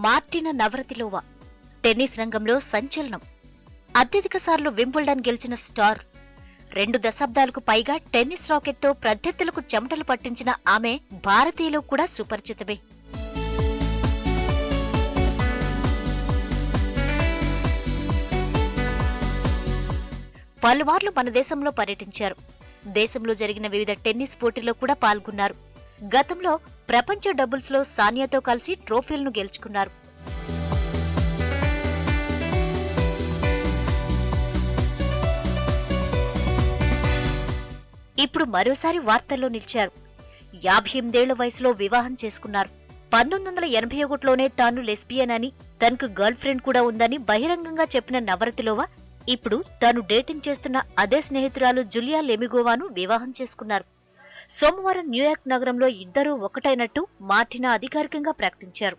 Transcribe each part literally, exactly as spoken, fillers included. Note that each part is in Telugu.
మార్టినా నవరతిలోవా టెన్నిస్ రంగంలో సంచలనం. అత్యధిక సార్లు వింబుల్డన్ గెలిచిన స్టార్. రెండు దశాబ్దాలకు పైగా టెన్నిస్ రాకెట్తో ప్రత్యర్థులకు చెమటలు పట్టించిన ఆమె భారతీయులు కూడా సుపరిచితమే. పలుమార్లు మన దేశంలో పర్యటించారు. దేశంలో జరిగిన వివిధ టెన్నిస్ పోటీల్లో కూడా పాల్గొన్నారు. గతంలో ప్రపంచ డబుల్స్ లో సానియాతో కలిసి ట్రోఫీలను గెలుచుకున్నారు. ఇప్పుడు మరోసారి వార్తల్లో నిలిచారు. యాభై ఎనిమిదేళ్ల వయసులో వివాహం చేసుకున్నారు. పంతొమ్మిది వందల ఎనభై ఒకటిలోనే తాను లెస్బియన్ అని, తనకు గర్ల్ ఫ్రెండ్ కూడా ఉందని బహిరంగంగా చెప్పిన నవరతిలోవా ఇప్పుడు తాను డేటింగ్ చేస్తున్న అదే స్నేహితురాలు జులియా లెమిగోవాను వివాహం చేసుకున్నారు. సోమవారం న్యూయార్క్ నగరంలో ఇద్దరూ ఒకటైనట్టు మార్టినా అధికారికంగా ప్రకటించారు.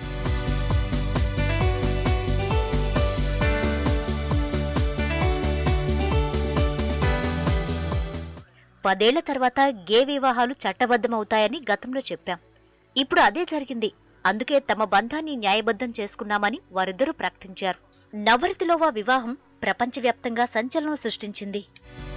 పదేళ్ల తర్వాత గే వివాహాలు చట్టబద్దమవుతాయని గతంలో చెప్పాం. ఇప్పుడు అదే జరిగింది. అందుకే తమ బంధాన్ని న్యాయబద్ధం చేసుకున్నామని వారిద్దరూ ప్రకటించారు. నవరతిలోవా వివాహం ప్రపంచవ్యాప్తంగా సంచలనం సృష్టించింది.